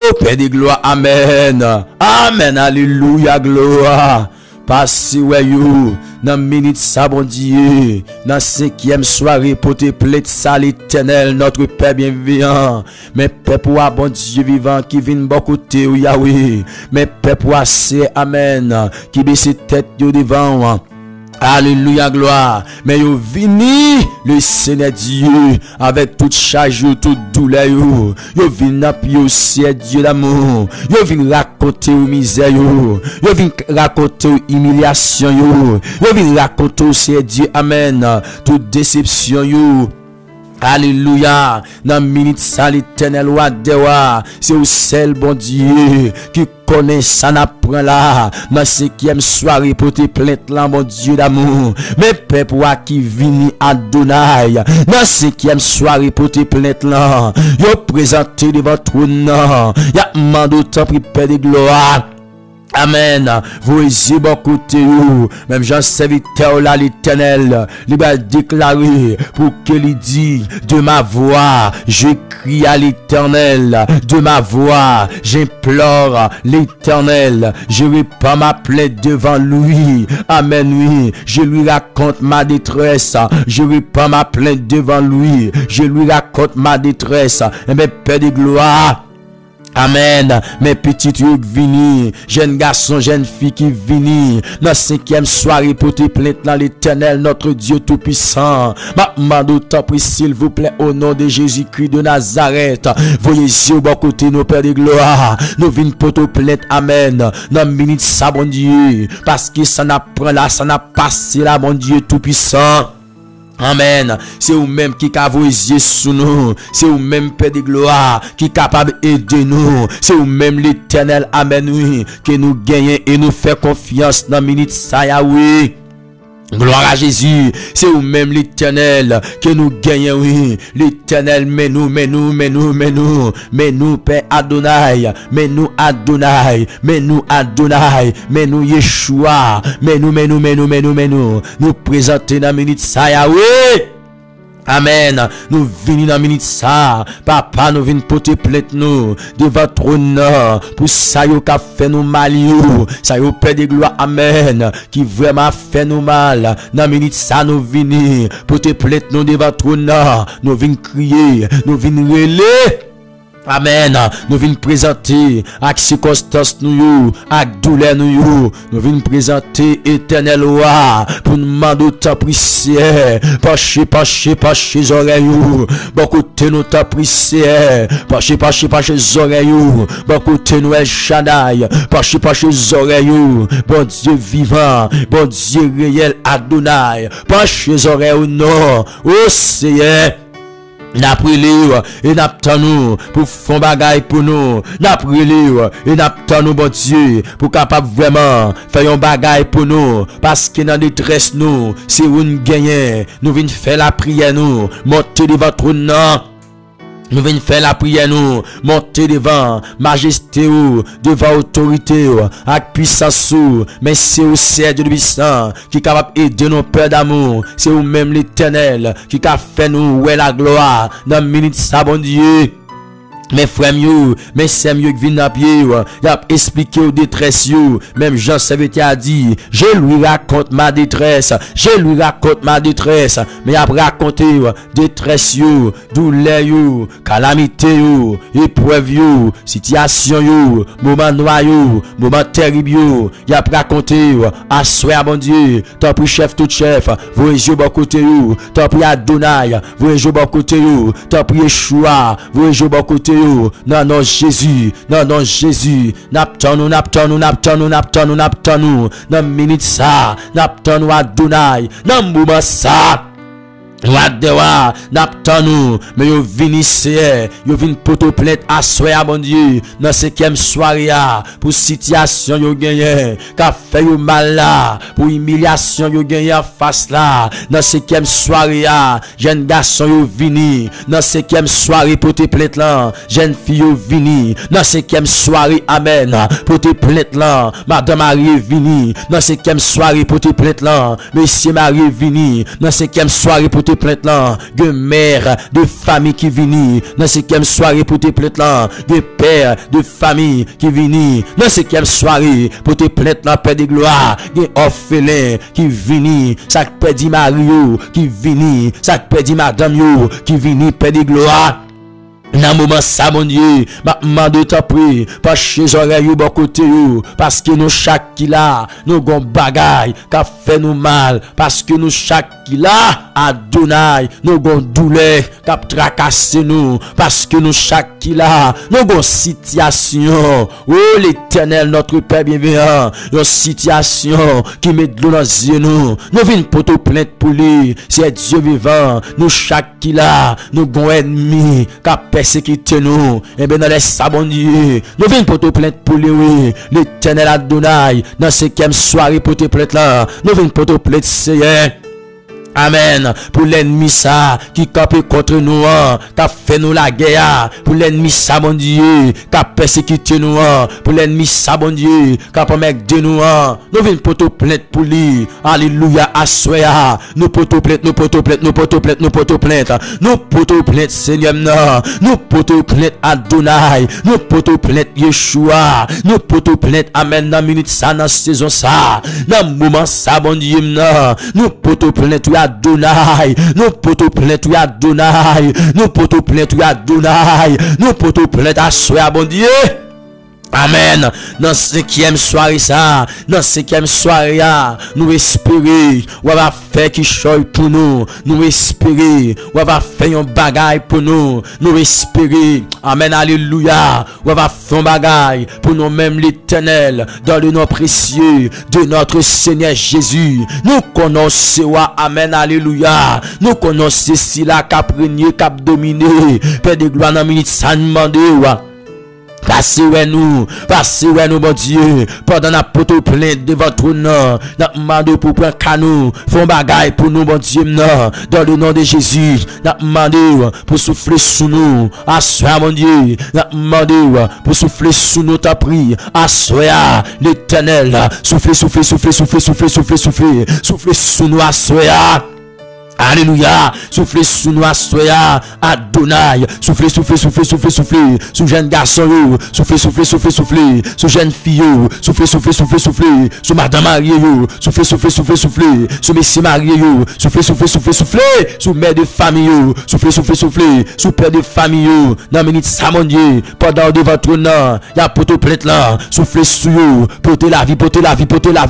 Oh Père de gloire, amen. Amen, alléluia, gloire. Passez ouais yo, dans minute ça bon Dieu, dans 5e soirée pour te plaître ça l'Éternel, notre Père bienveillant. Mais Père pour bon Dieu vivant qui vient bon côté ou Yahweh. Mais Père pour c'est amen, qui baisse tête yo devant. Alléluia, gloire. Mais yo vini, le Seigneur Dieu, avec toute charge, toute douleur, yo vini appuyer au ciel Dieu d'amour. Yo vini raconter aux misère, yo vini raconter aux humiliation, yo vini raconter au ciel Dieu, amen, toute déception, yo. Alléluia, dans minute ça l'Éternel wa dewa, c'est au seul bon Dieu qui connaît ça n'apprend là, dans 5e soirée pour te plainte là mon Dieu d'amour. Mais peuple qui vini Adonai, dans 5e soirée pour te plainte là, yo présenté devant trône, y'a mando temps pri Père de gloire. Amen. Vous y bon côté ou même Jean serviteur là l'Éternel, il va déclarer pour qu'il dit de ma voix je crie à l'Éternel, de ma voix j'implore l'Éternel, je répands ma plainte devant lui. Amen, oui, je lui raconte ma détresse, je répands ma plainte devant lui, je lui raconte ma détresse. Et mes Père de gloire, amen. Mes petits trucs vini, jeunes garçons, jeunes filles qui vini, dans 5e soirée pour te plaindre dans l'Éternel, notre Dieu tout-puissant. Ma d'autant prie, s'il vous plaît, au nom de Jésus-Christ de Nazareth. Voyez yeux au bon côté, nos pères de gloire. Nous venons pour te plaindre, amen. Dans minute ça, bon Dieu. Parce que ça n'a pris là, ça n'a passé là, mon Dieu tout-puissant. Amen. C'est vous-même qui a vos yeux sous nous. C'est vous-même, Père de gloire, qui est capable d'aider nous. C'est vous-même l'Éternel, amen, oui, qui nous gagne et nous fait confiance dans minute ça, Yahweh. Gloire à Jésus, c'est vous-même l'Éternel qui nous gagne, oui. L'Éternel, mais nous, Père Adonai, mais nous Yeshua, mais nous présenter dans la minute ça, Yahweh. Amen. Nous venons dans la minute ça. Papa, nous venons pour te plaindre nous devant trône pour ça yo qu'a fait nous mal yo. Ça yo Père de gloire, amen, qui vraiment fait nous mal. Dans la minute ça nous venons pour te plaindre nous devant trône. Nous venons crier, nous venons relayer. Amen. Nous venons présenter avec circonstances nous, avec douleur nous venons présenter éternel roi pour nous demander ta prière. Pachez oreilles. Bon côté nous ta prière. Pachez oreilles. Bon côté nous El Shaddai. Pachez oreilles. Bon Dieu vivant, bon Dieu réel Adonai. Pachez oreilles non. Oh Seigneur. N'a prié et n'a nous pour faire bagaille pour nous. N'a prié et n'a nous bon Dieu pour capable vraiment faire un bagaille pour nous parce que dans détresse nous c'est une gagne. Nous venons faire la prière nous monter devant trône. Nous venons faire la prière nous, monter devant majesté ou, devant autorité ou, avec puissance ou, mais c'est au Seigneur Dieu puissant qui est capable d'aider nos pères d'amour. C'est ou même l'Éternel qui a fait nous ouais la gloire dans une minute ça bon Dieu. Mes frères you, mes sœurs qui viennent à pied, il a expliqué aux détresses you. Même Jean Serviteur a dit, je lui raconte ma détresse, mais il a raconté détresse you, douleur you, calamité you, épreuve you, situation you, moment noir you, moment terrible you. Il a raconté, assoir bon Dieu, t'as pris chef tout chef, voyez yeux bon côté you, t'as pris Adonai, voyez yeux bon côté you, t'as pris Yeshua, voyez yeux bon côté you. Non Jésus, naptanu, nan minute ça, naptanu Adonai, nan moment ça. Wadewa, naptanu, mais yo vini c'est, yo vini pour te plaindre à soir bon Dieu, dans 5e soirée pour situation yo gagné, qu'a fait yo mal là, pour humiliation yo gagné en face là, dans 5e soirée jeune garçon yo vini, dans 5e soirée pour te plaindre là, jeune fille yo vini, dans 5e soirée amen, pour te plaindre là, madame Marie vini, dans 5e soirée pour te plaindre là, monsieur Marie vini, dans 5e soirée pour te tes plaintes là. De mère de famille qui vini dans 5e soirée pour tes plaintes là. De père de famille qui vini dans 5e soirée pour tes plaintes là, Père de gloire. De orphelin qui vini, ça perdit Mario qui vini, ça perdit madame yo qui vini, Père de gloire. Dans moment ça, mon Dieu, ma demande t'a pris, pas chez oreilles ou bon côté ou, parce que nous chaque qui là, nous gon bagaille, qu'a fait nous mal, parce que nous chaque qui là, Adonai, nous gon douleur, qu'a tracassé nous, parce que nous chaque qui là, nous gon situation, oh l'Éternel, notre Père bienveillant, une situation qui met de l'eau dans les yeux nous venons pour te plaindre pour lui, c'est Dieu vivant, nous chaque qui là, nous gon ennemi, qu'a persécuté nous, et bien dans les sabons Dieu, nous venons pour te plaindre pour lui, oui, l'Éternel Adonai, dans 5e soirée pour te plaindre là, nous venons pour te plaindre, Seigneur. Amen. Pour l'ennemi ça qui campe contre nous, qui a fait nous la guerre. Pour l'ennemi ça, mon Dieu, qui a persécuté nous, pour l'ennemi ça, mon Dieu, qui a promis de nous, nous venons pour te plaindre pour lui. Alléluia, assoya. Nous pour te plaindre, nous pour te plaindre, nous pour te plaindre, nous pour te plaindre, nous pour te plaindre, Seigneur, nous pour te plaindre, Adonai, nous pour te plaindre, Yeshua, nous pour te plaindre, Amen, dans minute ça, dans saison ça, dans moment ça, mon Dieu, nous pour te plaindre, Adonai, nous pour te plaindre, Adonai, nous pour te plaindre, Adonai, nous pour te plaindre, assoya, bon Dieu. Amen. Dans 5e soirée ça, dans 5e soirée, nous espérer, on va faire qui choy pour nous, nous espérer, on va faire un bagaille pour nous, nous espérer. Amen, alléluia. On va faire un bagaille pour nous même l'Éternel, dans le nom précieux de notre Seigneur Jésus. Nous connaissons, amen, alléluia. Nous connaissons si la cap régner, cap dominer. Père de gloire dans minute ça demande. Passez nous, mon Dieu, pendant la poteau plein de votre nom, n'a demandé pour prendre canou, font bagaille pour nous, mon Dieu, non, dans le nom de Jésus, n'a demandé pour souffler sous nous, assoya, mon Dieu, n'a demandé pour souffler sous nous, t'as pris, assoya, l'Éternel, soufflez sous nous, assoya. Alléluia, soufflez sous nous, soya, Adonai, soufflez, sous jeune garçon, soufflez, sous jeune fille, soufflez, sous madame Marie, soufflez, sous messie Marie, soufflez, sous mère de famille, soufflez, sous père de famille, dans minute ça, mon Dieu, pendant de votre nom, y a pour te plainte là, soufflez sous vous, portez la vie, dans la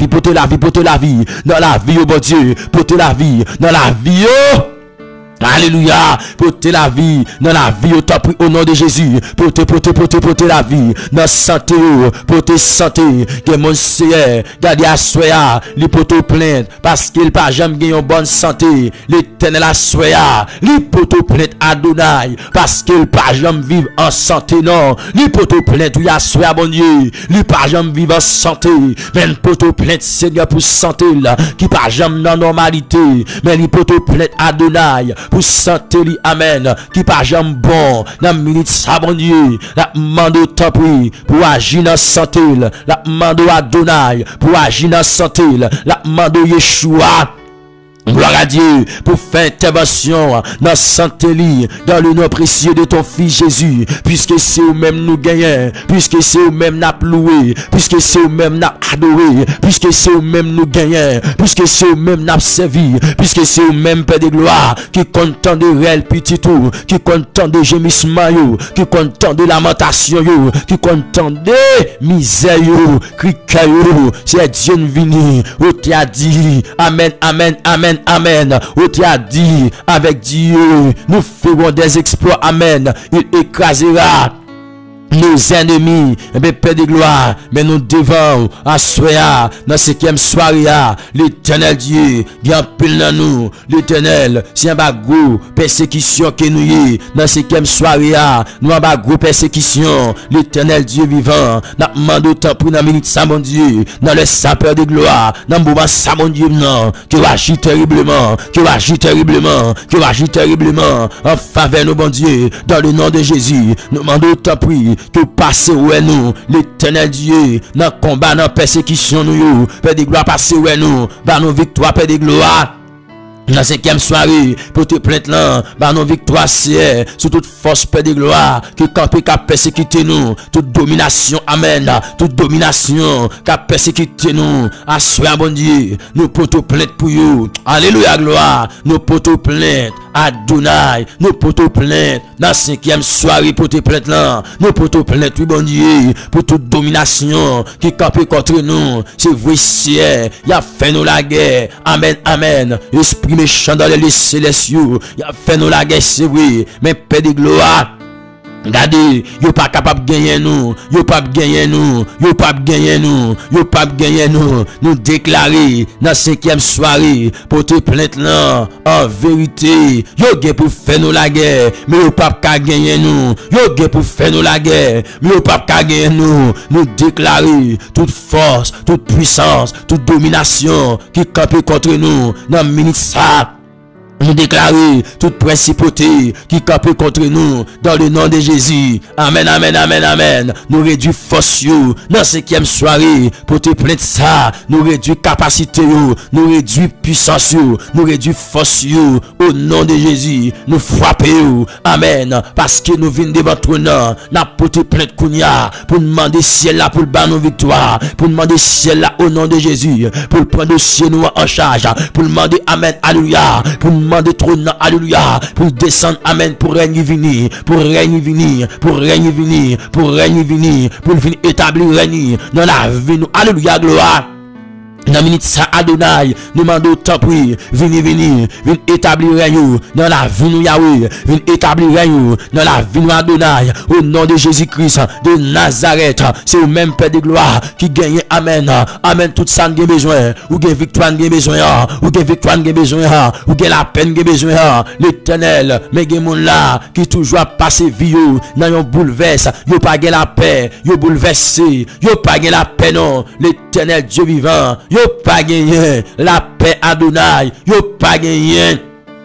vie, oh bon Dieu, portez la vie, dans la vie. Alléluia, portez la vie, dans la vie, au temps pris au nom de Jésus, portez la vie, dans santé, portez santé, que mon Seigneur, gardez à soya, les poteaux plaintes, parce qu'il pas jamais gagné une bonne santé, l'Éternel à soya, les poteaux plaintes Adonai, parce qu'il pas jamais vivre en santé, non, les poteaux plaintes, oui, à soya, mon Dieu, les pas jamais vivre en santé, mais les poteaux plaintes, Seigneur, pour santé, là, qui pas jamais dans normalité, mais les poteaux plaintes Adonai, pour santé li, amen, qui pas jamais bon, dans minute ça, bon Dieu, la demande au temps pris, pour agir dans santé, la demande à Adonai, pour agir dans santé, la demande au Yeshua. Gloire à Dieu pour faire intervention dans santé li, dans le nom précieux de ton fils Jésus, puisque c'est au même nous gagnons, puisque c'est au même n'a loué, puisque c'est au même n'a adoré, puisque c'est au même nous gagnons, puisque c'est au même n'a servi, puisque c'est au même Père de gloire qui content de réel petit tout, qui content de gémissement yo, qui content de lamentation yo, qui content de misère yo, cri yo, c'est Dieu venu, où tu as dit amen, amen, amen. Amen. Où tu as dit, avec Dieu, nous ferons des exploits. Amen. Il écrasera nos ennemis, mais Père de gloire, mais nous devons assoya dans 5e soirée, l'Éternel Dieu, bien pile dans nous, l'Éternel, si un bagou, persécution que nous y, dans 5e soirée, nous un bagou, persécution, l'Éternel Dieu vivant, n'a demandé temps pour la minute, ça mon Dieu, dans le sapeur de gloire, dans le moment, ça mon Dieu, non, qui va agir terriblement, en faveur de mon Dieu, dans le nom de Jésus, nous demandons temps pris, que passer ouais nous, l'Éternel Dieu, dans combat, dans persécution nous, Père de gloire, passer ouais nous, bah nos victoires, Père de gloire. Dans la 5e soirée, pour te plaindre là, par nos victoires, c'est sous toute force, paix de gloire, qui campé, qui a persécuté nous, toute domination, amen, toute domination, qui a persécuté nous, à soi, bon Dieu, nous pour te plaindre pour vous, alléluia, gloire, nous pour te plaindre, Adonai, nous pour te plaindre, dans la 5e soirée, pour te plaindre là, nous pour te plaindre, oui, bon Dieu, pour toute domination, qui campé contre nous, c'est vrai, c'est, il a fait nous la guerre, amen, amen, esprit méchant dans les lieux célestes, il a fait nous la guerre, c'est vrai, mais paix de gloire. Regardez, yo pas capable de gagner nous, yo pas gagner nous, yo pas gagner nous, yo pas gagner nous, nous déclarer dans 5e soirée pour te plaindre là, en vérité, yo gagné pour faire nous la guerre, mais yo pas gagner nous, yo gagné pour faire nous la guerre, mais yo pas gagner nous, nous déclarer toute force, toute puissance, toute domination qui campe contre nous dans minute ça. Nous déclarer toute principauté qui campe contre nous dans le nom de Jésus. Amen, amen, amen, amen. Nous réduit force yo dans 5e soirée pour te plaindre ça. Nous réduit capacité yo, nous réduit puissance yo, nous réduit force yo au nom de Jésus. Nous frapper yo. Amen. Parce que nous venons devant ton nom, n'a pour te plaindre kounya, pour demander ciel là pour le bas nos victoires, pour demander ciel là au nom de Jésus, pour prendre le ciel nous en charge, pour demander amen, alléluia, pour demander trône, alléluia, pour descendre, amen, pour régner venir, pour régner venir, pour régner venir, pour régner venir, pour venir établir régner dans la vie, nous, alléluia, gloire. Dans minute ça, Adonai, nous demandons tant prix, venez établir règne dans la vie nous Yahweh, venez établir règne dans la vie nous Adonai, au nom de Jésus-Christ de Nazareth, c'est au même Père de gloire qui gagne, amen, amen, tout ça nous avons besoin, ou gagne victoire nous avons besoin, ou gagne victoire nous avons besoin, ou gagne la peine nous avons besoin, l'Éternel, mais gagne mon là, qui toujours passe vie, dans yon bouleverse, yo pas gagne la paix, yo bouleversé, yo pas gagne la paix non, l'Éternel Dieu vivant, yo pas gagné la paix Adonai, yo pas gagné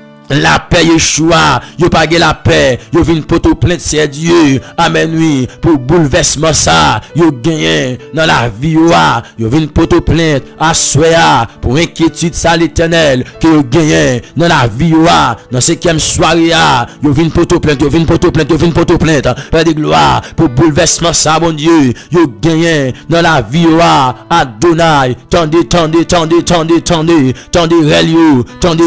la paix Yeshua, yo pas gagné la paix, yo vinn poto plainte c'est Dieu, amen oui, pour bouleversement ça, yo gagné dans la vie yo vinn poto plainte à soya, pour inquiétude ça l'Éternel, que yo gagné dans la vie dans 5e soirée yo vinn poto plainte, yo vinn poto plainte, yo vinn poto plainte, Père de gloire, pour bouleversement ça bon Dieu, yo gagné dans la vie Adonai, tendez relio,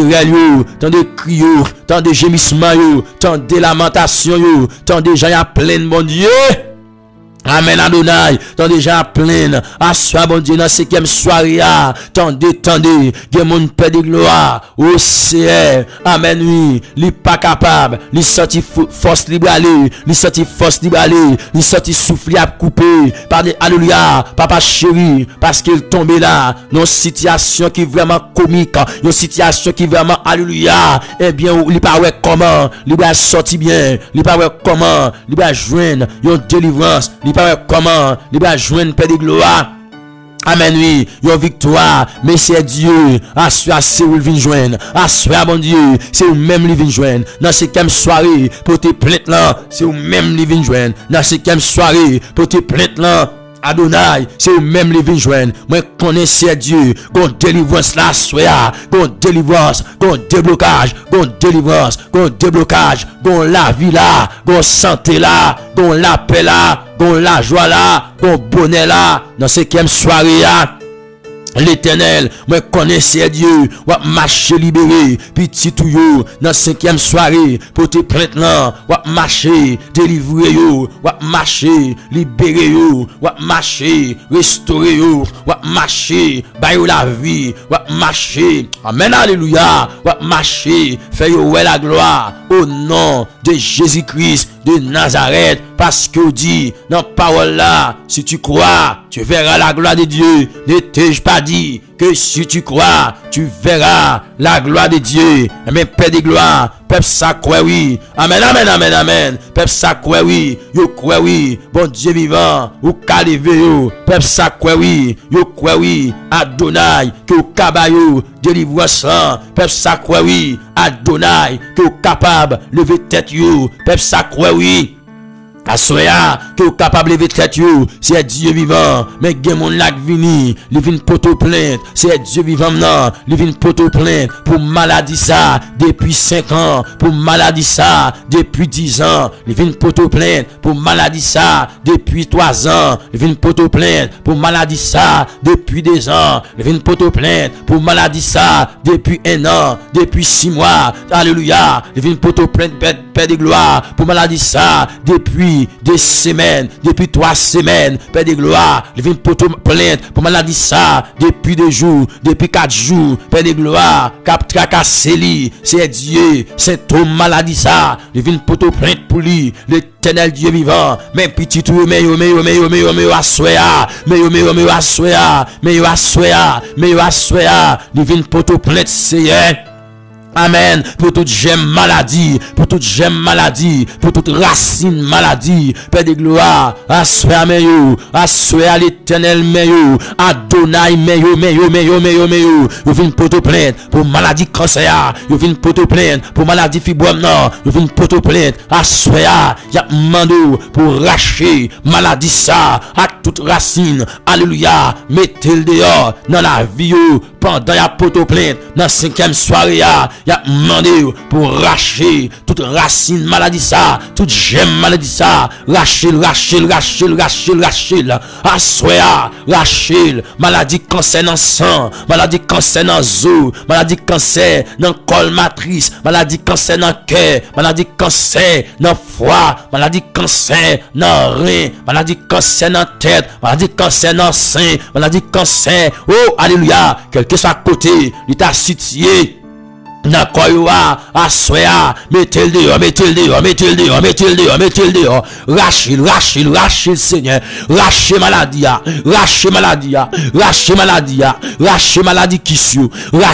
tendez cri yo, tant de gémissements yo, tant de lamentations yo, tant de gens à plein mon Dieu. Amen Adonai, tant de gens à plein, à soi bon Dieu dans 5e soirée, tendez, que mon Père de gloire, au ciel, amen oui, li pas capable, li sorti force libre aller, li sorti force libre aller, li sorti souffle à couper, pardon, alléluia, papa chéri, parce qu'il tombé là, dans une situation qui est vraiment comique, une situation qui est vraiment, alléluia, eh bien, li pas ouais comment, li va sortir bien, li pas ouais comment, li va joindre, une délivrance, pas comment, il va joindre Père de gloire. Amen oui, yon victoire, mais c'est Dieu, à soi c'est où il vient joindre, à soi bon Dieu, c'est où même il vient joindre, dans 5e soirée, pour te plaindre là, c'est où même il vient joindre, dans 5e soirée, pour te plaindre là, Adonai, c'est où même les vins joindre. Moi, connaissez Dieu, qu'on délivrance la soya, qu'on délivrance, qu'on déblocage, qu'on délivrance, qu'on déblocage, qu'on la vie là, qu'on santé là, qu'on la paix là, qu'on la joie là, qu'on bonheur là, dans 5e soirée là. L'Éternel, moi connaissez Dieu, ou marcher libéré, petit tout yo, dans 5e soirée, pour te plaindre là, ou marcher, délivrer yo, ou marcher, libérer yo, ou marcher, restaurer yo, ou marcher, bailler la vie, ou marcher, amen, alléluia, ou marcher, faire yo la gloire, au nom de Jésus-Christ de Nazareth, parce que dit dans la parole là, si tu crois, tu verras la gloire de Dieu. Ne t'ai-je pas dit que si tu crois, tu verras la gloire de Dieu? Mais Père de gloire, peuple ça croit oui. Amen, amen, amen, amen. Peuple ça croit oui. Yo croit oui. Bon Dieu vivant, ou calivé yo. Peuple ça croit oui. Yo croit oui. Adonai, que au cabayou, délivrance là. Peuple ça croit oui. Adonai, que au capable, lever tête yo. Peuple ça croit oui. Assoya que vous capable de lever tête yo, c'est Dieu vivant, mais gen mon lac vini, li vin poto plainte, c'est Dieu vivant non, li vin poto plainte pour maladie ça depuis 5 ans, pour maladie ça depuis 10 ans, li vin poto plainte pour maladie ça depuis 3 ans, li vin poto plainte pour maladie ça depuis 2 ans, li vin poto plainte pour maladie ça depuis 1 an, depuis 6 mois, alléluia, li vin poto plainte Père de gloire pour maladie ça depuis des semaines, depuis 3 semaines, Père de gloire, il vient pour plainte pour maladie ça, depuis 2 jours, depuis 4 jours, Père de gloire, cap tracassé li, c'est Dieu, c'est ton maladie ça, il vient pour plainte pour lui, l'éternel Dieu vivant, mais petit tout, mais yo assoya, mais yo assoya, il vient pour plainte, c'est Amen. Pour toute gemme maladie, pour toute gemme maladie, pour toute racine maladie, Père de gloire, assoya meyo, assoya l'éternel meyo, Adonai meyo, vous venez pour te plaindre pour maladie cancer, vous venez pour te plaindre pour maladie fibrome, non, vous venez pour te plaindre, assoya, y'a mando pour racher maladie ça, à toute racine, alléluia, mettez-le dehors, dans la vie, pendant y'a pour te plaindre, dans 5e soirée, y'a demandé pour racher toute racine maladie ça, toute gemme maladie ça, Rachel, assoya, Rachel, maladie cancer dans sang, maladie cancer dans os, maladie cancer dans col matrice, maladie cancer dans cœur, maladie cancer dans foie, maladie cancer dans rein, maladie cancer dans tête, maladie cancer dans sein, maladie cancer, oh alléluia, quel que soit côté, il t'a situé. Nakoyoa, assoya, mettez-le dehors, Rachel, Seigneur, rachez maladie, rachez maladie qui sou,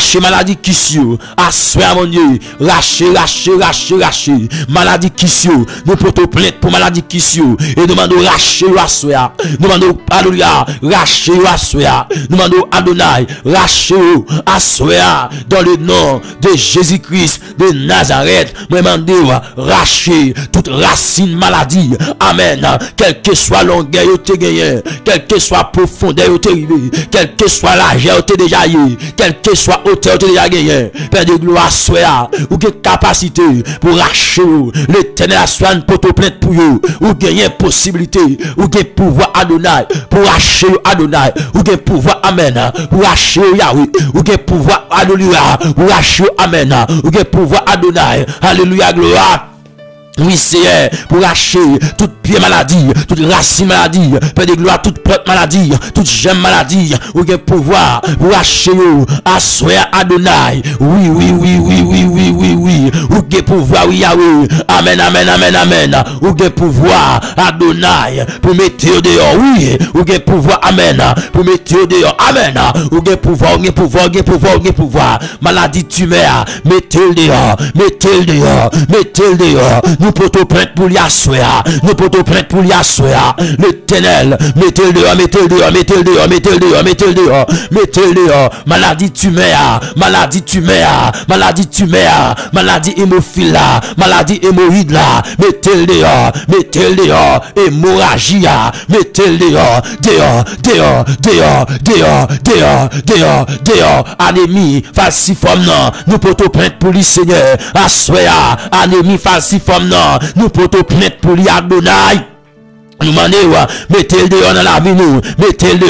assoya mon Dieu, rachez, maladie qui sou, nous portons plainte pour maladie qui sou, et demandons rachez assoya, demandons alléluia, rachez assoya, demandons Adonai, rachez assoya, dans le nom de Jésus-Christ de Nazareth, moi demande racher toute racine maladie. Amen. Quel que soit longueur yo te gagné, quel que soit profondeur yo te rivé, quel que soit largeur yo te déjà eu, quel que soit hauteur yo te déjà gagné. Père de gloire soit ou que capacité pour racher l'éternel soigne pour te plaindre pour yo, ou gagner possibilité, ou gagner pouvoir Adonai pour racher Adonai, ou gagner pouvoir amen pour racher Yahweh, ou gagner pouvoir alléluia pour racher amen, ou gagner pouvoir Adonai, alléluia gloire. Oui, Seigneur, pour racher toute pied maladie, toute racine maladie, Père de gloire, toute porte maladie, toute gemme maladie, ou bien pouvoir, pour racher, assoya Adonai. Oui, ou bien pouvoir, oui, Yahweh. Amen, ou bien pouvoir, Adonai, pour mettre dehors, oui, ou bien pouvoir, amen, pour mettre dehors, amen, ou bien pouvoir, maladie tumeur, mettez-le dehors, nous portons plainte pour l'assoya, nous portons plainte pour l'assoya, l'éternel, mettez-le dehors, maladie tumeur, maladie hémophile là, maladie hémorroïde là, mettez-le dehors, hémorragie là, mettez-le dehors, anémie, falciforme non, nous portons plainte pour lui Seigneur, assoya, anémie, falciforme non, nous portons plainte pour lui Adonai. Nous demandons, mettez-le dehors dans la vie, nous. Mettez-le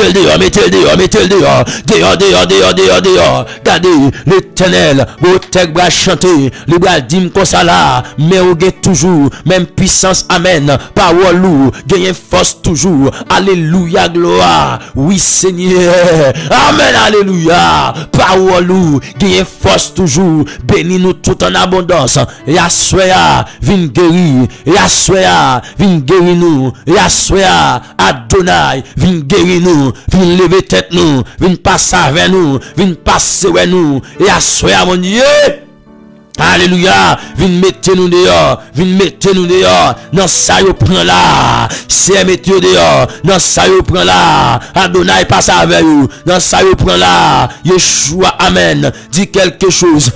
dehors. Regardez, l'éternel, vos têtes bras chanter, les bras dim comme ça là, mais vous avez toujours, même puissance, amen. Parole ou, gagnez force toujours. Alléluia, gloire. Oui, Seigneur. Amen, alléluia. Parole ou, gagnez force toujours. Bénis-nous tout en abondance. Yassoya, vin guérir. Yassoya, vin guérir nous. Yassoya, Adonai, vin guérir nous, vin lever tête nous, vin passer avec nous, vin passer avec nous. Yassoya mon Dieu. Alléluia, vin mettez nous dehors, dans ça yo prend là, c'est mettez dehors, dans ça yo prend là, Adonai passe avec vous, dans ça yo prend là, Yeshua, amen, dis quelque chose,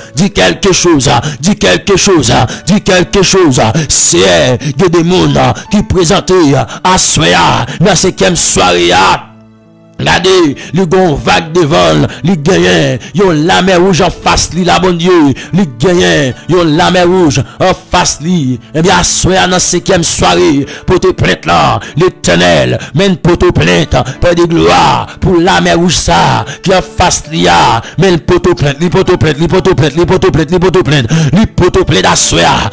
c'est des mondes qui présentent à soya, dans 5e soirée. Regardez, le gon vague devant, le gagnant, yon la mer rouge en face li, la bon Dieu, le gagnant, yon la mer rouge en face li. Eh bien, soya dans 5e soirée, pour te plainte là, l'Éternel, mène pour te plainte, Père de gloire, pour la mer rouge ça, qui en face li a, mène pour te plainte, li pour te plainte à soya,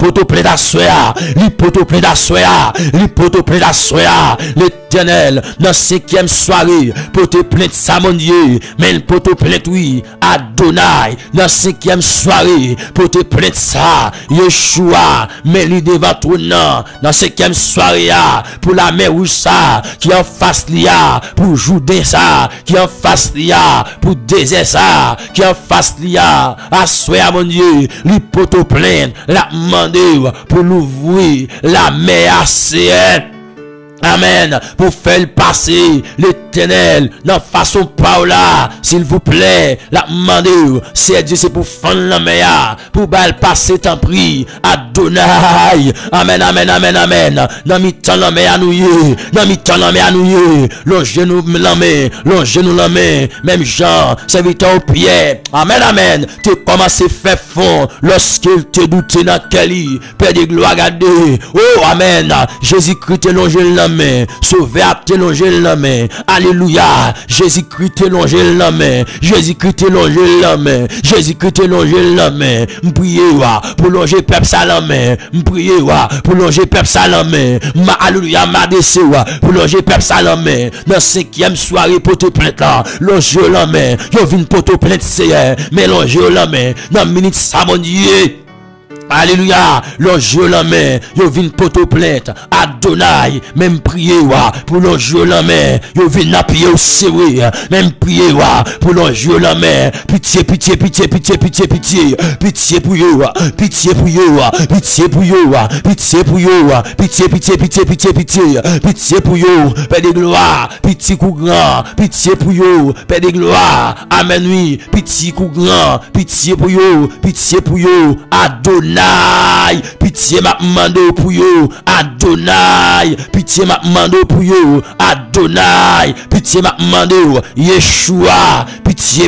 l'Éternel, dans 5e soirée, pour te plainte ça mon Dieu, mais pour te plainte oui, Adonai, dans 5e soirée, pour te plainte ça, Yeshua, mais lui devant ton nom, dans 5e soirée, pour la mer rouge ça, qui en face lia, pour Jourdain ça, qui en face lia, pour désert ça, qui en face lia, à soya mon Dieu, lui pour te plainte, la demander pour l'ouvrir, la mer à ciel. Amen. Pour faire passer l'Éternel dans façon Paula, s'il vous plaît, la demande, c'est Dieu, c'est pour faire la meilleure, pour bal passer tant prix, Adonai. Amen, amen, amen, amen. Dans mi-temps la main à nous, longez nous la main, même Jean, serviteur au pied. Amen, amen. Tu commences à faire fond lorsqu'il te doutait dans quel lit, Père de gloire, regardez. Oh, amen. Jésus-Christ te longe la main. Sauvé à te longer la main. Alléluia. Jésus-Christ te longer la main. M'priez pour longer peuple ça la main. Alléluia. M'a décé pour longer peuple ça la main. Dans 5e soirée pour te plainte là. Longer la main. Yo vinn pour te plainte c'est mélanger la main. Dans minute ça mon Dieu. Alléluia, l'enjeu la main, yo vin poto plainte, Adonai, même prier pour l'enjeu la main, yo vin appuyer au serré, même prier pour l'enjeu la main, pitié pour yo, Père de gloire, pitié coup grand, pitié pour yo, Père de gloire, amen oui, pitié coup grand, pitié pour yo, Adonai. Pitié m'a demandé pour yo, Adonai. Pitié m'a demandé pour yo, Adonai. Pitié m'a demandé, Yeshua. Pitié.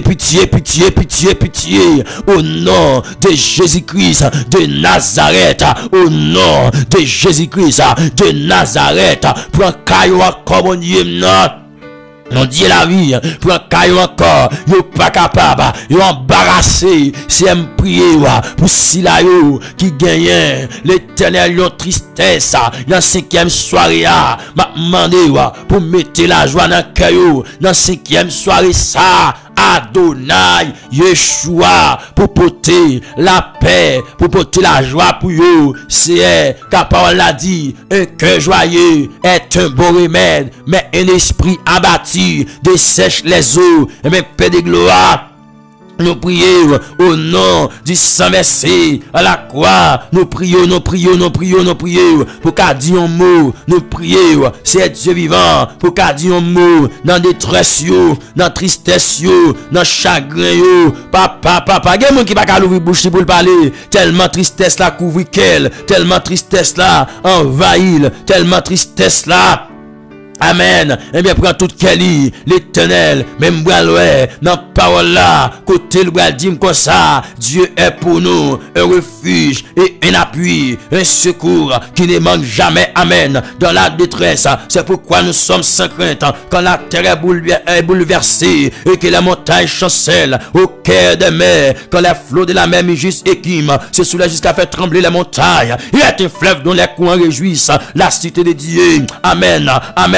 Au nom de Jésus-Christ de Nazareth. Au nom de Jésus-Christ de Nazareth. Prends caillou encore mon Dieu, non. Non Dieu la vie, pour un caillou encore, yo pas capable, yo embarrassé, c'est me prier pour sila yo qui gagne l'Éternel yon tristesse, dans 5e soirée m'a demandé pour mettre la joie dans caillou, dans 5e soirée ça. Adonai, Yeshua, pour porter la paix, pour porter la joie pour eux. C'est, car parole l'a dit, un cœur joyeux est un bon remède, mais un esprit abattu dessèche les eaux. Et mes paix de gloire. Nous prions au nom du Saint-Merci à la croix. Nous prions pour qu'à dire un mot. Nous prions, c'est Dieu vivant, pour qu'à dire un mot dans détresse, dans tristesse, dans chagrin. Papa, il y a des gens qui ne peuvent pas ouvrir bouche pour parler. Tellement tristesse là couvre qu'elle, tellement tristesse là envahit, tellement tristesse là. Amen. Eh bien, prends tout Kelly, l'Éternel, même boiloué, dans parole là, côté le bois dit comme ça, Dieu est pour nous un refuge et un appui, un secours qui ne manque jamais. Amen. Dans la détresse, c'est pourquoi nous sommes sans crainte quand la terre est bouleversée et que la montagne chancelle au cœur des mers, quand les flots de la mer juste équiment, se soulèvent jusqu'à faire trembler les montagnes. Il est un fleuve dont les courants réjouissent la cité de Dieu. Amen. Amen.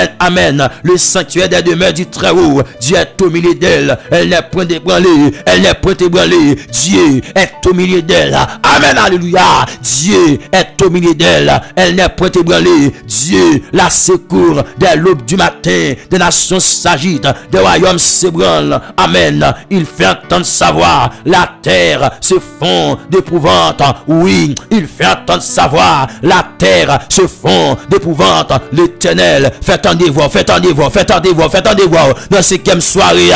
amen, amen. Le sanctuaire des demeures du Très-Haut, Dieu est au milieu d'elle. Elle n'est point ébranlée, elle n'est point ébranlée. Dieu est au milieu d'elle. Amen, alléluia. Dieu est au milieu d'elle. Elle n'est point ébranlée. Dieu la secourt dès l'aube du matin. Des nations s'agitent, des royaumes s'ébranlent. Amen. Il fait entendre sa voix. La terre se fond d'épouvante. Oui, il fait entendre sa voix. La terre se fond d'épouvante. L'Éternel fait entendre voix, fait entendre voix, fait entendre voix, fait entendre voix. Dans ce cinquième soirée,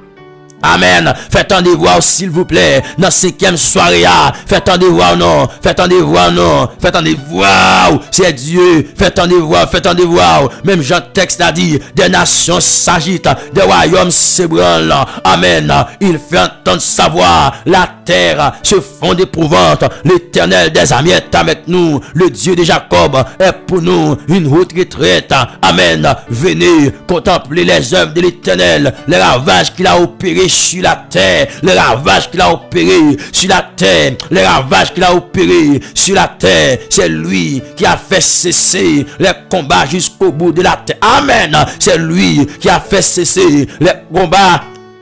amen. Faites entendre voix, s'il vous plaît. Dans cinquième soirée, faites entendre voix, non. Faites entendre voix, non. Faites entendre voix. C'est Dieu. Faites entendre voix, faites entendre voix. Même Jean texte a dit, des nations s'agitent, des royaumes s'ébranlent. Amen. Il fait entendre sa voix. La terre se fond d'épouvante. L'Éternel des armées est avec nous. Le Dieu de Jacob est pour nous une haute retraite. Amen. Venez contempler les œuvres de l'Éternel, les ravages qu'il a opérés sur la terre, les ravages qu'il a opérés sur la terre, les ravages qu'il a opérés sur la terre. C'est lui qui a fait cesser les combats jusqu'au bout de la terre. Amen. C'est lui qui a fait cesser les combats.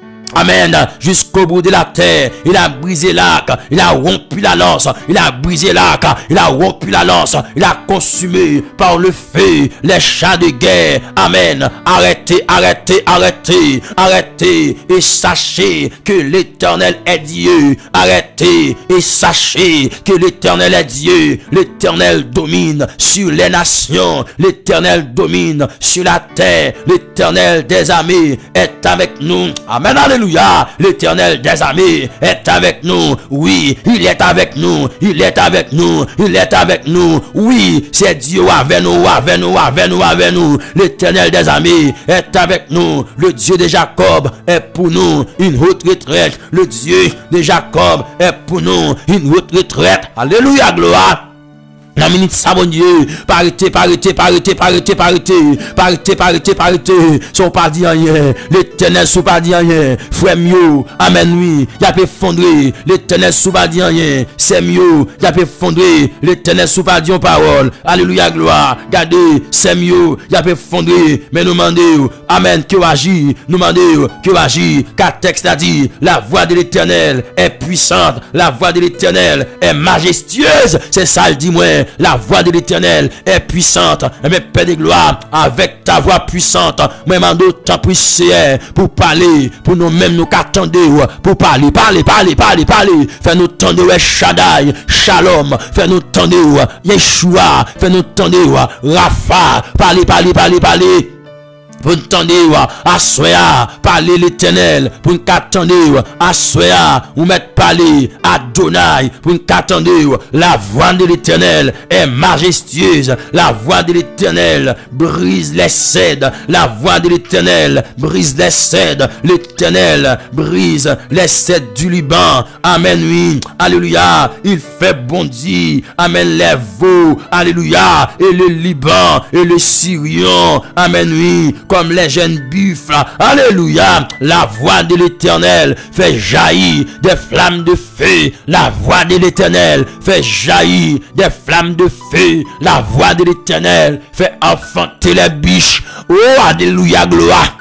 Amen. Jusqu'au bout de la terre. Il a brisé l'arc. Il a rompu la lance. Il a brisé l'arc. Il a rompu la lance. Il a consumé par le feu les chars de guerre. Amen. Arrêtez, arrêtez, arrêtez. Arrêtez et sachez que l'Éternel est Dieu. Arrêtez et sachez que l'Éternel est Dieu. L'Éternel domine sur les nations. L'Éternel domine sur la terre. L'Éternel des armées est avec nous. Amen. Alléluia. L'Éternel des armées est avec nous. Oui, il est avec nous. Il est avec nous. Il est avec nous. Oui, c'est Dieu avec nous, avec nous, avec nous, avec nous. L'Éternel des armées est avec nous. Le Dieu de Jacob est pour nous une haute retraite. Le Dieu de Jacob est pour nous une haute retraite. Alléluia, gloire. La minute ça, bon Dieu, parité, parité, parité, parité, parité, parité, parité, parité, sont pas dit rien, l'Éternel sous pas dit rien, frère mieux, amen, oui, y a pas effondré, l'Éternel sous pas dit rien, c'est mieux, y a pas effondré, l'Éternel sous pas dit en parole, alléluia, gloire, regardez, c'est mieux, y a pas effondré, mais nous demandons, amen, que agit, nous demandons, que agit, car texte a dit, la voix de l'Éternel est puissante, la voix de l'Éternel est majestueuse, c'est ça le dit moi. La voix de l'Éternel est puissante. Mais Père de gloire, avec ta voix puissante, moi mando tant puissant pour parler, pour nous-mêmes nous qu'attendre, pour parler, parler, parler, parler, parler. Fais-nous tendre Shaddai, Shalom, fais-nous tendre Yeshua, fais-nous tendre Rapha, parler, parler, parler, parler. Pour nous tendre à soya, parler l'Éternel, pour nous attendre à soya, ou mettre parler à Adonai, pour nous attendre la voix de l'Éternel est majestueuse, la voix de l'Éternel brise les cèdres, la voix de l'Éternel brise les cèdres, l'Éternel brise les cèdres du Liban, amen, oui, alléluia, il fait bondir, amen, les veaux, alléluia, et le Liban, et le Syrien, amen, oui, comme les jeunes buffles, alléluia, la voix de l'Éternel fait jaillir des flammes de feu, la voix de l'Éternel fait jaillir des flammes de feu, la voix de l'Éternel fait enfanter les biches, oh alléluia, gloire.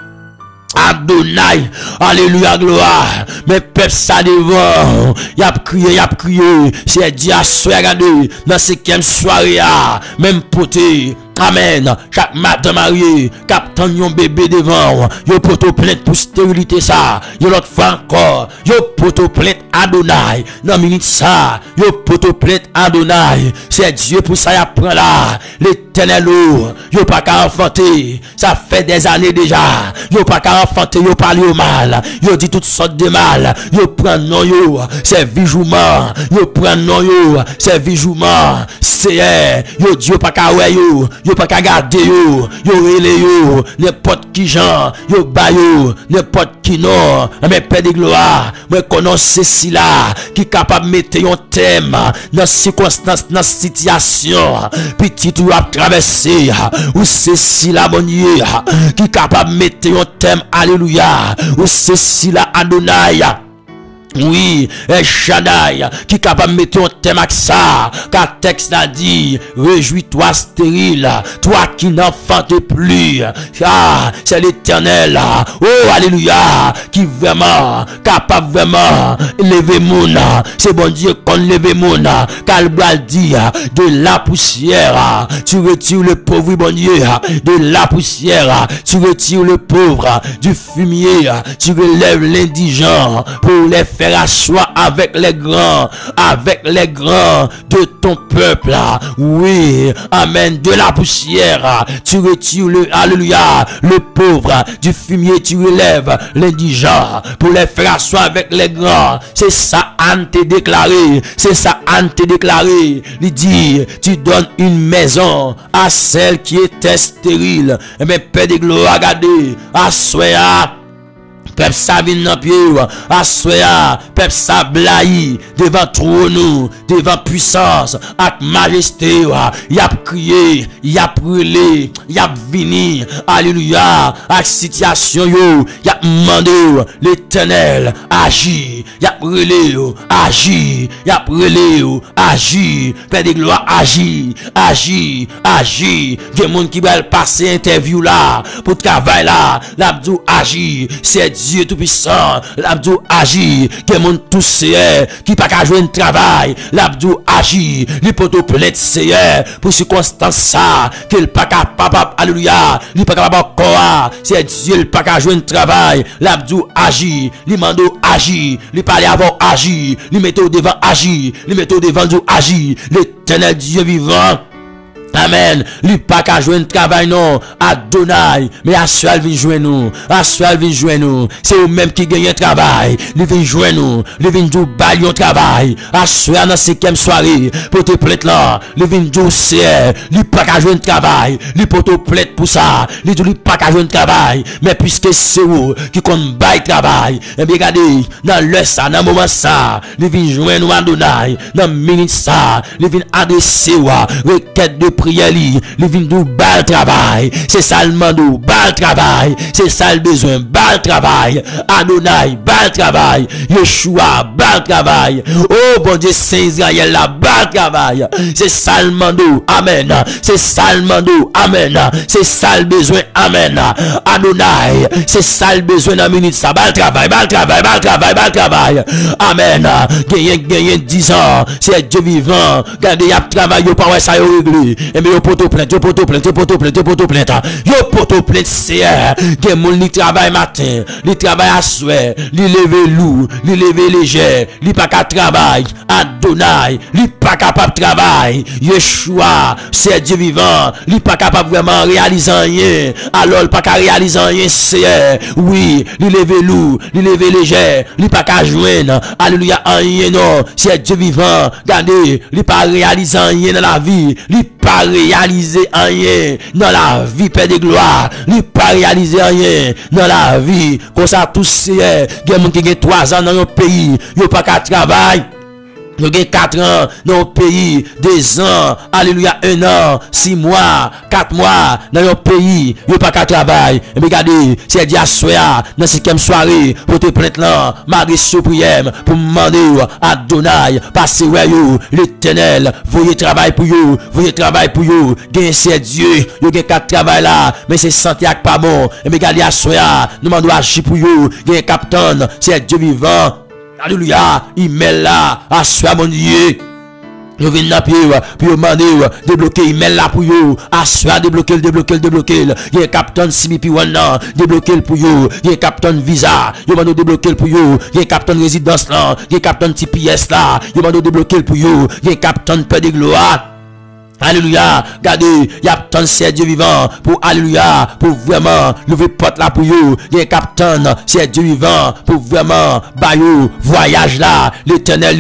Adonai, alléluia, gloire. Mais peuple ça devant, y a crié, c'est Dieu à soir, regardez, dans ce cinquième soirée, même poté. Amen. Chaque matin marié, captain yon bébé devant, yo poto plainte pour stérilité ça. Yo l'autre fois encore, yo poto plainte Adonai. Dans minute ça, yo poto plainte Adonai. C'est Dieu pour ça y prend là. L'Éternel yo pas qu'à enfanter. Ça fait des années déjà. Yo pas qu'à enfanter, yo parle au mal. Yo dit toutes sortes de mal. Yo prend non yo, c'est vijouma. Yo prend non yo, c'est vijouma. C'est yo Dieu pas qu'à ouais yo. Yo pas qu'à garder yo relé yo, n'importe qui gens, yo ba yo, n'importe qui non, mais Père de gloire, moi connais ceci là, qui capable mettre un thème dans circonstance, dans situation, petit ou à traverser, ou ceci là mon Dieu, qui capable mettre un thème, alléluia, ou ceci là Adonai. Oui, El Shaddai, qui est capable de mettre un thème avec ça, car texte a dit, réjouis-toi stérile, toi qui n'enfantes plus. Ah, c'est l'Éternel, oh, alléluia, qui vraiment, capable vraiment, lever moun, c'est bon Dieu qu'on lève moun, car le bras dit, de la poussière, tu retires le pauvre, bon Dieu, de la poussière, tu retires le pauvre, du fumier, tu relèves l'indigent, pour les faire asseoir avec les grands de ton peuple. Oui, amen. De la poussière, tu retires alléluia, le pauvre, du fumier, tu relèves l'indigent pour les faire asseoir avec les grands. C'est ça, Anne t'a déclaré. C'est ça, Anne t'a déclaré. Il dit, tu donnes une maison à celle qui était stérile. Eh bien, Père de gloire, regardez, assoya. Peuple ça vient dans pied, assoya, peuple ça blaye devant trône, devant puissance, avec majesté, y a crié, y a brûlé, y a vini, alléluia, avec situation yo, y a demandé l'Éternel agit, y a brûlé, agit, y a brûlé, agit, Père de gloire agit, agit, agit, des monde qui va passer interview là, pour travail là, l'abdou agit, c'est Dieu tout puissant, l'abdou agit, que mon tout c'est qui pas qu'à jouer un travail, l'abdou agit, li poto plainte c'est pour circonstance ça, qu'il pas capable, alléluia, li pas capable encore, c'est Dieu le pas qu'à jouer un travail, l'abdou agit, li mando agit, li parler avant agit, li metto devant agit, li metto devant Dieu agit, l'Éternel Dieu vivant. Amen. Lui pas qu'à jouer un travail non. Adonai. Mais à ceux qui viennent jouer nous. À ceux qui viennent jouer nous. C'est eux même qui gagnent un travail. Lui viennent jouer nous. Lui viennent jouer bailler un travail. À ceux dans 5e soirée. Pour te plaître là. Lui viennent jouer c'est. Lui pas qu'à jouer un travail. Lui pour te plaître pour ça. Lui pas qu'à jouer un travail. Mais puisque c'est eux qui comptent bailler travail. Et bien regardez. Dans le ça. Dans le moment ça. Lui viennent jouer nous Adonai. Dans le minute ça. Lui viennent adresser requête de prière li vin dou bal travail, c'est ça le mandou bal travail, c'est ça le besoin bal travail, Adonai bal travail, Yeshua bal travail, oh bon Dieu Saint Israël la bal travail, c'est ça le mandou, amen, c'est ça le mandou, amen, c'est ça le besoin, amen, Adonai, c'est ça le besoin dans minute ça bal travail, bal travail, bal travail, bal travail, amen, gagner 10 ans, c'est Dieu vivant, regardez y a travail yo pas ouais ça yo réglé. Et mais yo poto plainte, yo poto plainte, yo poto plainte, yo poto plainte. Yo poto plainte c'est que moun li travail matin, li travail à soir, li lever lourd, li lever léger, li pas qu'à travail, Adonai, li pas capable travail, Yeshua, c'est Dieu vivant, li pas capable vraiment réaliser rien, alors pas qu'à réaliser rien c'est oui, li lever lourd, li lever léger, li pas qu'à joindre, alléluia rien non, c'est Dieu vivant, regardez, li pas réaliser rien dans la vie, li pas réaliser rien dans la vie, Père de gloire, li pas réaliser rien dans la vie, comme ça tous c'est des gens qui ont 3 ans dans un pays, yo pas qu'à travail. Nous avons 4 ans dans le pays, 2 ans, alléluia, 1 an, 6 mois, 4 mois dans le pays, il n'y a pas qu'à travail. Et regardez, c'est dit à soir, dans 5e soirée, pour te plaindre là, malgré ce prière, pour demander à Adonai, passer ouais yo, l'Éternel, voyez travail pour yo, voyez travail pour yo, gagne c'est Dieu, yo gagne 4 travail là, mais c'est santé ak pas bon. Et regardez à soir, nous demandons à agir pour yo, gagne capitaine, c'est Dieu vivant. Alléluia, il met là, à soi mon Dieu. Yo vinn nan pied, puis yo mande débloquer email là pour yo, à soi débloquer. Y'a captain CBP1 là, débloquer pour yo, y'a captain visa, yo mande débloquer pour yo, y'a captain résidence là, y'a captain TPS là, yo mande débloquer pour yo, y'a captain Père de gloire. Alléluia, regardez, il y a tant de Dieu vivant pour alléluia, pour vraiment lever porte là pour vous. Il y a capitaine, c'est Dieu vivant pour vraiment bayou voyage là, l'éternel,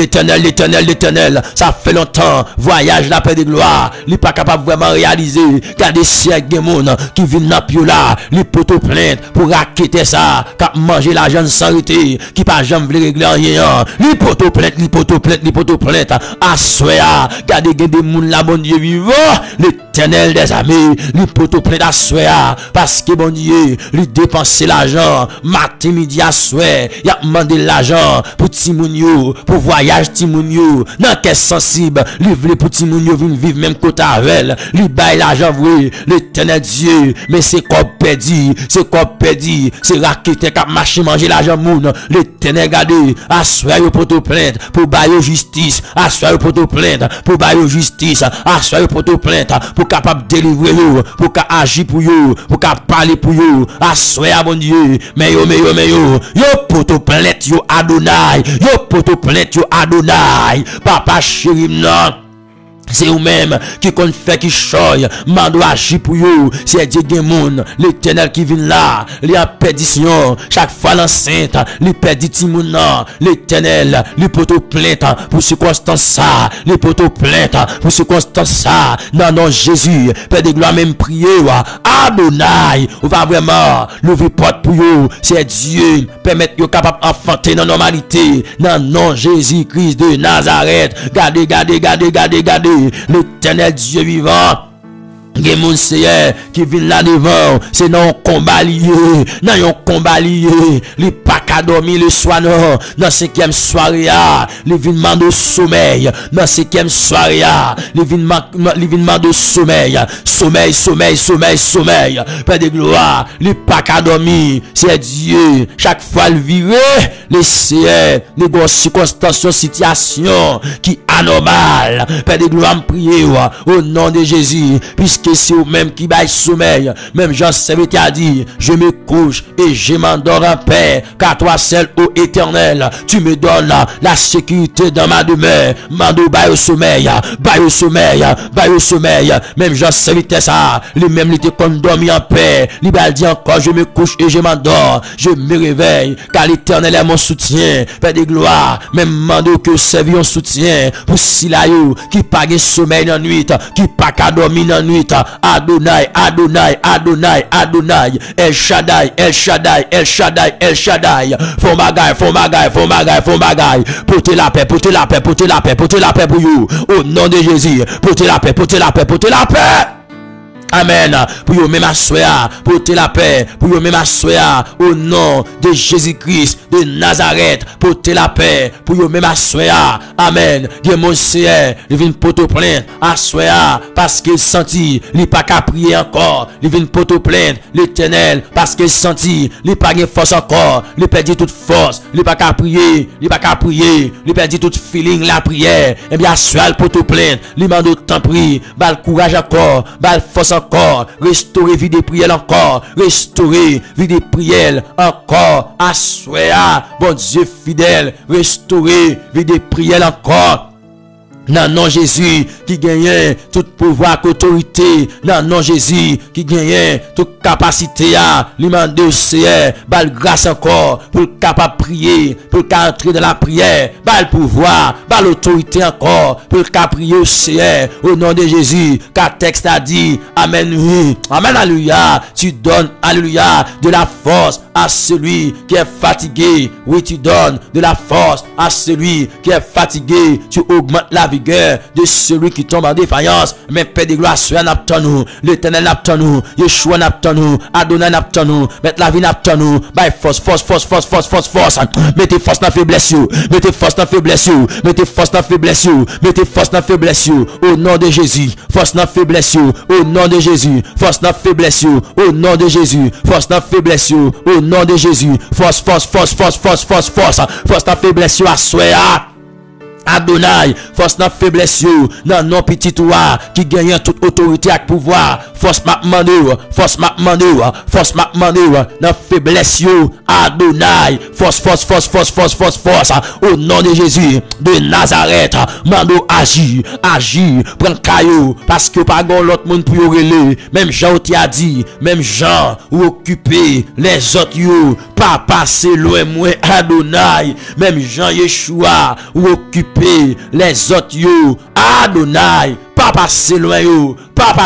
ça fait longtemps, voyage là, Père de gloire, il n'est pas capable vraiment réaliser. Regardez, c'est des gens qui viennent dans pied là, les poteaux plaintes pour raqueter ça, qui manger l'argent sans arrêter, qui pas jamais régler rien, les poteaux plaintes, à soi, regardez, des gens là, bon Dieu vivant. vivant, l'Éternel des armées, li poto plein d'assoya, parce que bon Dieu, li dépenser l'argent, matin, midi, assoya, y a demandé l'argent pour Timounio, pour voyage Timounio, dans qu'est sensible, li vle pour Timounio, vivre même côté avec, li bail l'argent, oui, l'Éternel Dieu, mais c'est quoi perdu, c'est raquette qui marché manger l'argent moun, l'Éternel gardé, assoya yo poto plainte, pour bailler justice, assoya yo poto plainte, pour bailler justice, assoya yo poto plainte, pour capable délivrer yo, pour capable agir pour yo, pour capable parler pour yo, assoya bon Dieu, mais yo poto plainte yo Adonai, papa chéri non. C'est vous-même qui compte fait qui choye, mando agir pour vous, c'est Dieu gen moun, l'Éternel qui vient là, li en perdition, chaque fois l'enceinte, li perdi timoun nan, l'Éternel, li poto plainte pour circonstance ça, li poto plainte pour circonstance ça, non Jésus, Père de gloire même prier, Adonai, on va vraiment l'ouvrir porte pour vous, c'est Dieu, permettre yo capable enfanter dans normalité, non Jésus-Christ de Nazareth, gardez, l'Éternel Dieu vivant. Gen moun seye qui vient là devant, c'est non combat lié, li pas ka dormir le soir non, dans 5e soirée li vinn mande sommeil, dans 5e soirée li vinn mande sommeil, Père de gloire, li pas ka dormir, c'est Dieu, chaque fois le virer, laisser les grosses circonstances, situation qui anormal, Père de gloire, prier au nom de Jésus, puisque c'est vous-même qui baille sommeil. Même Jean Serviteur a dit, je me couche et je m'endors en paix, car toi seul, ô Éternel, tu me donnes la sécurité dans ma demeure. Mando baille au sommeil. Même Jean Serviteur ça, lui-même il était comme dormi en paix. Il dit encore, je me couche et je m'endors, je me réveille, car l'Éternel est mon soutien. Père de gloire, même mando que servi en soutien pour Silayo qui pas de sommeil dans la nuit, qui pas qu'à dormir dans la nuit. Adonai, El Shaddai, font bagaille, portez la paix pour vous, au nom de Jésus, portez la paix. Amen. Pour vous même assoya, portez la paix. Pour vous même assoya, au nom de Jésus-Christ de Nazareth, portez la paix. Pour vous même assoya. Amen. Dieu mon Seigneur, il vient porter plainte, assoya, parce qu'il sentit, il pas qu'à prier encore. Il vient porter plainte, l'Éternel, parce qu'il sentit, il pas de force encore. Il perdit toute force, il pas qu'à prier, il perdit toute feeling la prière. Eh bien, assoya, le porter plainte, il m'a d'autant temps pris, bal courage encore, bal force encore. Restaurer vie de prière encore, assoya, bon Dieu fidèle, restaurer vie de prière encore. Nan non Jésus qui gagne tout pouvoir, autorité. Nan non Jésus qui gagne toute capacité à demander au Seigneur, bal grâce encore pour capable prier, pour entrer dans la prière, bal pouvoir, bal autorité encore pour capable prier au Seigneur au nom de Jésus. Car texte a dit amen, oui, amen, alléluia. Tu donnes alléluia de la force à celui qui est fatigué. Oui, tu donnes de la force à celui qui est fatigué. Tu augmentes la vigueur de celui qui tombe en défaillance. Mais Père de gloire, soit n'aptan nous, l'Éternel n'aptan nous, Yeshua n'aptan nous, Adonai n'aptan nous, mettre la vie n'aptan nous. By force. Mettez force dans faiblesse, mettez force dans faiblesse, au nom de Jésus. Force dans faiblesse, au nom de Jésus. Force dans faiblesse, au nom de Jésus. Force dans faiblesse, au nom de Jésus. Force dans faiblesse, à soya. Adonai, force dans faiblesse, dans non petit toi qui gagne toute autorité et pouvoir. Force ma mandou, dans faiblesse, Adonai, force, au nom de Jésus de Nazareth, mando agir, prends caillou, parce que pas l'autre monde pour y même Jean qui a dit, même Jean ou occuper les autres yo, pas passer loin moi Adonai, même Jean Yeshua ou occuper les autres yo, Adonai, pas passer loin yo,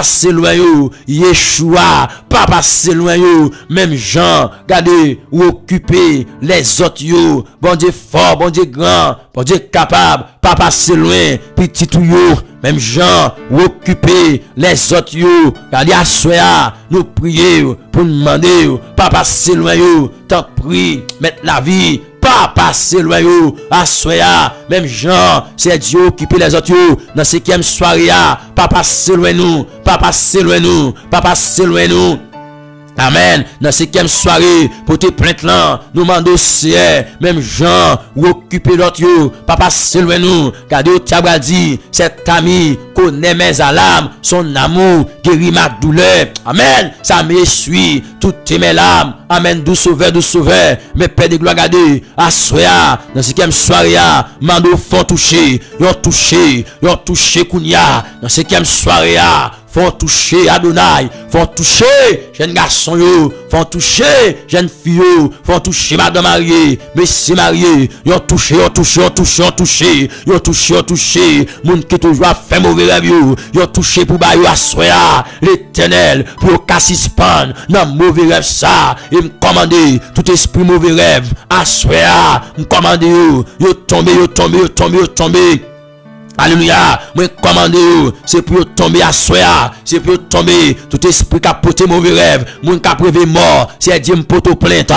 Yeshua, pas passer loin yo, même Jean, regardez, ou occuper les autres yo, bon Dieu fort, bon Dieu grand, bon Dieu capable, pas passer loin, petit tout yo, même gens, occuper les autres, regardez à soi, nous prier pour nous demander, pas passer loin, t'en prie, mettre la vie, pas passer loin, à soi, même gens, c'est Dieu occuper les autres, dans ce 5e soirée, pas passer loin nous, pas passer loin nous, pas passer loin nous. Amen. Dans 5e soirée, pour tes plaintes là, nous mandons c'est même gens ou occuper l'autre yo, papa c'est loin nous, car Dieu t'a dit, cet ami connaît mes alarmes, son amour guérit ma douleur. Amen. Ça m'essuie toutes mes larmes. Amen. Doux sauveur, mes pères de gloire gardés, à soya, dans 5e soirée, mando font toucher, yon touché kounia, dans 5e soirée, font toucher Adonai, font toucher jeune garçon yo, font toucher jeune fille yo, font toucher madame mariée, messieurs mariés, yon touché, moun qui toujours fait mauvais rêve yo, yon touché pour ba yo assoya, l'Éternel pour cassis pan dans mauvais rêve ça, et me commander tout esprit mauvais rêve, assoya, me commander yo tomber. Alléluia, moi commandé c'est pour tomber à soya, c'est pour tomber tout esprit qui a porté mauvais rêve, moun qui a prévu mort, c'est Dieu m'poto plainte,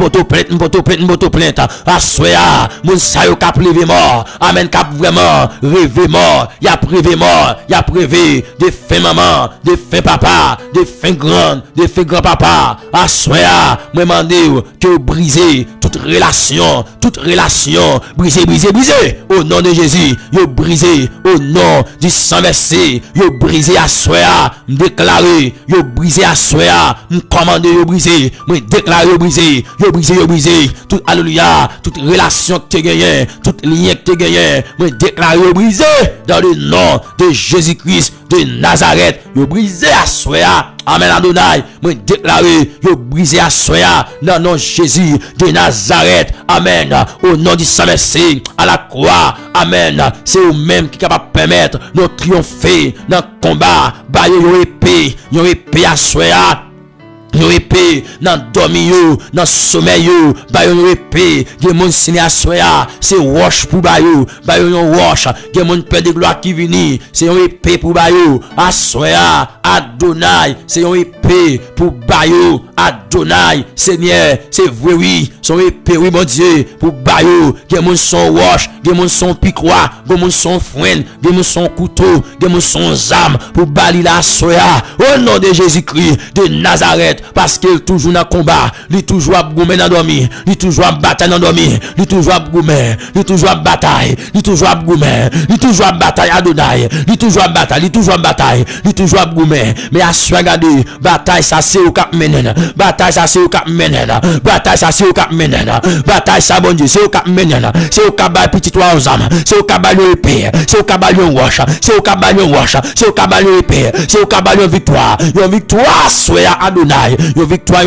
à soya, moun sa yo qui a prévu mort, amen qui a vraiment rêvé mort, y a prévu mort, y a prévu des fins maman, des fins papa, des fins grand-papa, à soya, moi mandé que briser toute relation, briser, au nom de Jésus, yo briser au nom du sang versé, yo brisé à soya, déclaré, yo brisé à soya, commandé yo brisé, me déclaré yo brisé, tout alléluia, toute relation que tu gagné, toute lien que tu gagné, me déclaré yo brisé dans le nom de Jésus-Christ de Nazareth, yo brisé à soya. Amen Adonai, moi déclaré, yo brisé à soya, dans le nom de Jésus de Nazareth. Amen. Au nom du sang versé à la croix. Amen. C'est vous-même qui est capable de permettre de triompher dans le combat. Bah, yo épée à soya. Yo épée dans dormi yo, dans sommeil yo, ba yo épée, gen moun signé à soya, c'est wash pour ba yo yon wash, gen moun père de gloire qui vini, c'est yon épée pour ba yo, à soya, Adonai, c'est yon épée pour ba yo, Adonai, Seigneur, c'est vrai oui, son épée oui mon Dieu, pour ba yo, gen moun son wash, gen moun son picroix, gen moun son frein, gen moun son couteau, gen moun son zam, pour bali la soya, au nom de Jésus-Christ de Nazareth. Parce qu'il toujours dans combat, il toujours à goumer dans dormir, il toujours à bataille dans dormir, il toujours à goumer, il toujours à bataille, il toujours à goumer, il toujours à bataille Adonai, il toujours à bataille, il toujours à goumer. Mais à ce regarder, bataille ça c'est au cap menen, bataille ça c'est au cap menen, bataille ça c'est au cap menen, bataille ça bon Dieu, c'est au cap menen, c'est au cap bail petit toi aux âmes, c'est au cap bail épée, c'est au cap bail wash, c'est au cap bail wash, c'est au cap bail épée, c'est au cap bail victoire, une victoire soit Adonai. Yo victoire,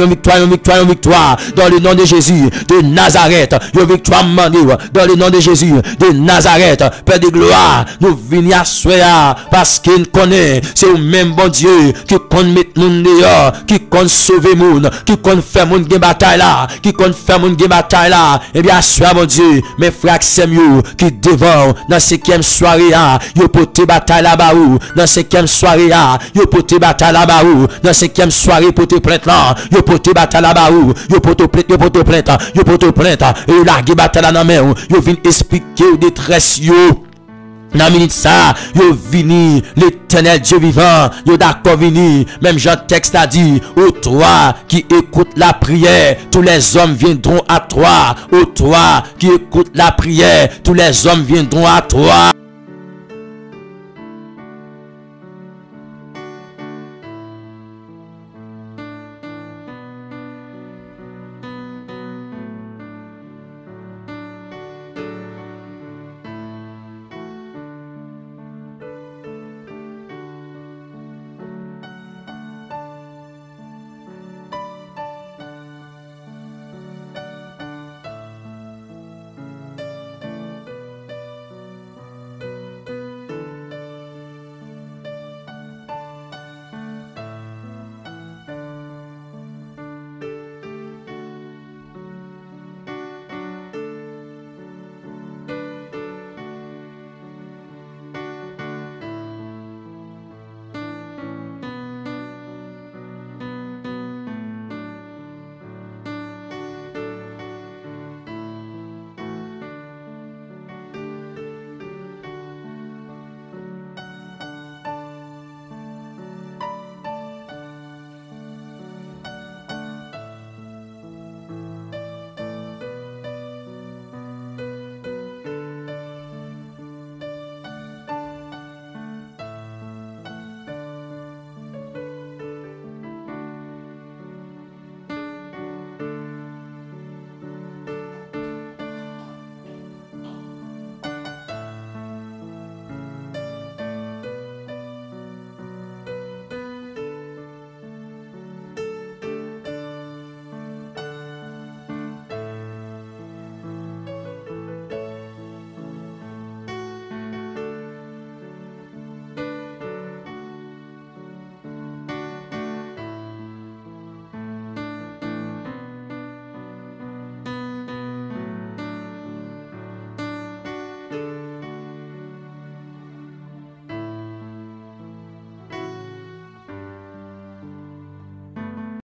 dans le nom de Jésus de Nazareth. Yo victoire mandé dans le nom de Jésus de Nazareth. Père de gloire, nous venons à soya parce qu'il connaît, c'est au même bon Dieu qui compte mettre moun dehors, qui compte sauver moun, qui compte faire moun gen bataille là, et bien soya mon Dieu, mes frères Semyo qui devant dans 5e soirée yo pote bataille là-bas ou dans 5e soirée yo pote bataille là-bas ou dans 5e soirée pote plainte là, yo pote bataille là-bas ou yo pote plainte, et la gué bataille là dans main, yo vinn expliquer détresse yo. Dans minute ça, yo vini, l'Éternel Dieu vivant, yo d'accord vini, même Jean texte a dit, ô toi qui écoute la prière, tous les hommes viendront à toi, ô toi qui écoute la prière, tous les hommes viendront à toi.